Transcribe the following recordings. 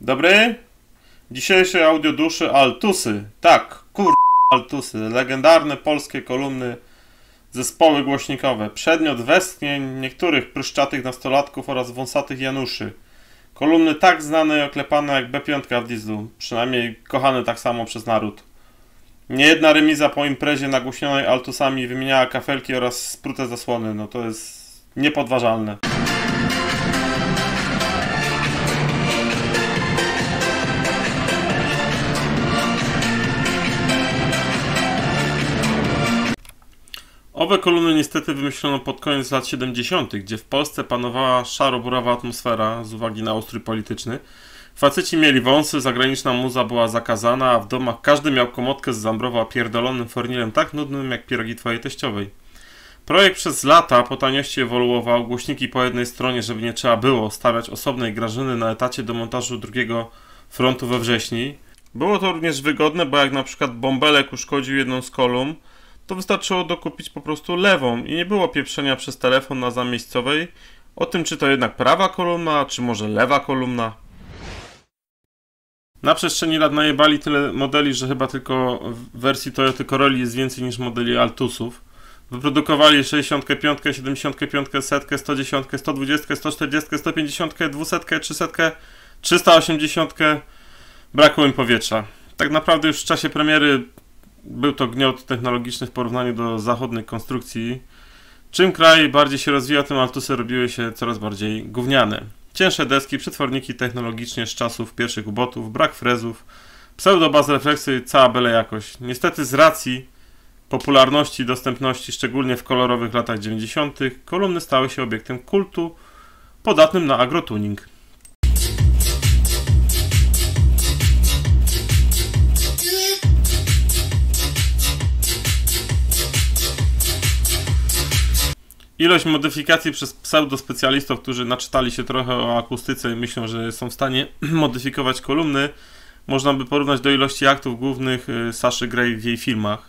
Dobry? Dzisiejsze audioduszy Altusy. Tak, Altusy. Legendarne polskie kolumny, zespoły głośnikowe. Przedmiot westchnień niektórych pryszczatych nastolatków oraz wąsatych Januszy. Kolumny tak znane i oklepane jak B5 w Dieslu. Przynajmniej kochane tak samo przez naród. Niejedna remiza po imprezie nagłośnionej Altusami wymieniała kafelki oraz sprute zasłony. No to jest niepodważalne. Owe kolumny niestety wymyślono pod koniec lat 70., gdzie w Polsce panowała szaro-burawa atmosfera z uwagi na ustrój polityczny. Faceci mieli wąsy, zagraniczna muza była zakazana, a w domach każdy miał komotkę z Zambrowa pierdolonym fornilem tak nudnym jak pierogi twojej teściowej. Projekt przez lata po taniości ewoluował, głośniki po jednej stronie, żeby nie trzeba było stawiać osobnej Grażyny na etacie do montażu drugiego frontu we wrześni. Było to również wygodne, bo jak na przykład bąbelek uszkodził jedną z kolumn, to wystarczyło dokupić po prostu lewą i nie było pieprzenia przez telefon na zamiejscowej o tym, czy to jednak prawa kolumna, czy może lewa kolumna. Na przestrzeni lat najebali tyle modeli, że chyba tylko w wersji Toyota Corolli jest więcej niż modeli Altusów. Wyprodukowali 65, 75, 100, 110, 120, 140, 150, 200, 300, 380. Brakło im powietrza. Tak naprawdę już w czasie premiery był to gniot technologiczny w porównaniu do zachodnych konstrukcji. Czym kraj bardziej się rozwijał, tym Altusy robiły się coraz bardziej gówniane. Cięższe deski, przetworniki technologicznie z czasów pierwszych ubotów, brak frezów, pseudo-baz refleksy, cała byle jakość. Niestety z racji popularności i dostępności, szczególnie w kolorowych latach 90., kolumny stały się obiektem kultu podatnym na agrotuning. Ilość modyfikacji przez pseudospecjalistów, którzy naczytali się trochę o akustyce i myślą, że są w stanie modyfikować kolumny, można by porównać do ilości aktów głównych Saszy Grey w jej filmach.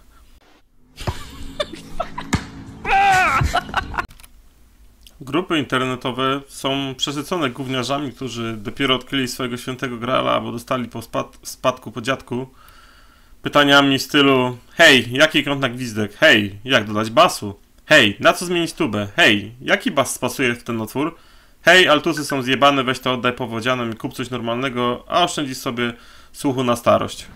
Grupy internetowe są przesycone gówniarzami, którzy dopiero odkryli swojego świętego Graala albo dostali po spadku po dziadku pytaniami w stylu: hej, jaki kąt na gwizdek? Hej, jak dodać basu? Hej, na co zmienić tubę? Hej, jaki bas spasuje w ten otwór? Hej, Altusy są zjebane, weź to oddaj powodzianom i kup coś normalnego, a oszczędzisz sobie słuchu na starość.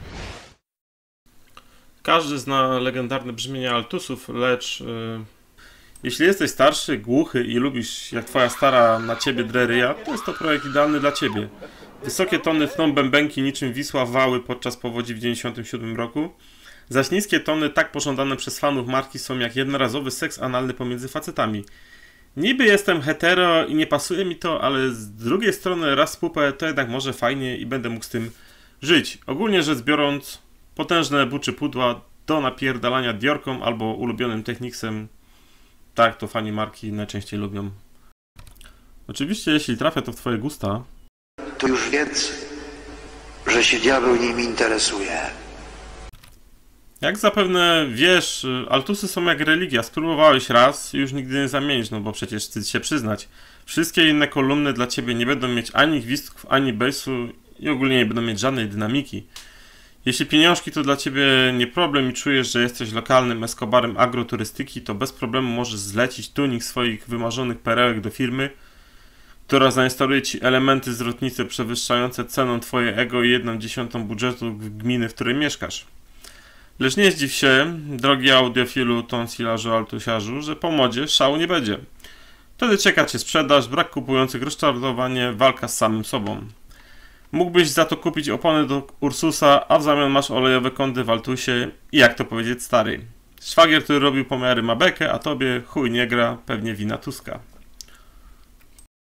Każdy zna legendarne brzmienia Altusów, lecz jeśli jesteś starszy, głuchy i lubisz, jak twoja stara na ciebie drę ryja, to jest to projekt idealny dla ciebie. Wysokie tony tną bębenki niczym Wisła wały podczas powodzi w 97 roku. Zaś niskie tony, tak pożądane przez fanów marki, są jak jednorazowy seks analny pomiędzy facetami. Niby jestem hetero i nie pasuje mi to, ale z drugiej strony raz pupę to jednak może fajnie i będę mógł z tym żyć. Ogólnie rzecz biorąc, potężne buczy pudła do napierdalania diorką albo ulubionym Technicsem. Tak, to fani marki najczęściej lubią. Oczywiście, jeśli trafia to w twoje gusta, to już wiedz, że się diabeł nim interesuje. Jak zapewne wiesz, Altusy są jak religia. Spróbowałeś raz i już nigdy nie zamienisz, no bo przecież wstyd się przyznać. Wszystkie inne kolumny dla ciebie nie będą mieć ani gwizdków, ani bassu i ogólnie nie będą mieć żadnej dynamiki. Jeśli pieniążki to dla ciebie nie problem i czujesz, że jesteś lokalnym Escobarem agroturystyki, to bez problemu możesz zlecić tuning swoich wymarzonych perełek do firmy, która zainstaluje ci elementy zwrotnicy przewyższające ceną twoje ego i 1/10 budżetu gminy, w której mieszkasz. Lecz nie zdziw się, drogi audiofilu, tonsilarzu, altusiarzu, że po modzie szału nie będzie. Wtedy czeka cię sprzedaż, brak kupujących, rozczarowanie, walka z samym sobą. Mógłbyś za to kupić opony do Ursusa, a w zamian masz olejowe kąty w Altusie i jak to powiedzieć stary. Szwagier, który robił pomiary ma bekę, a tobie chuj nie gra, pewnie wina Tuska.